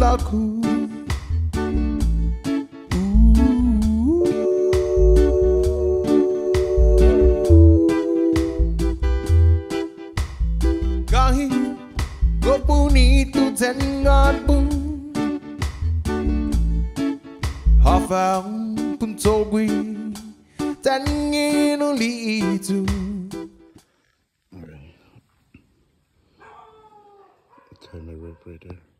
laku. Kahi go bonito tengan pun Hafa pun togwi tengin ulitu. Tie my rope right there.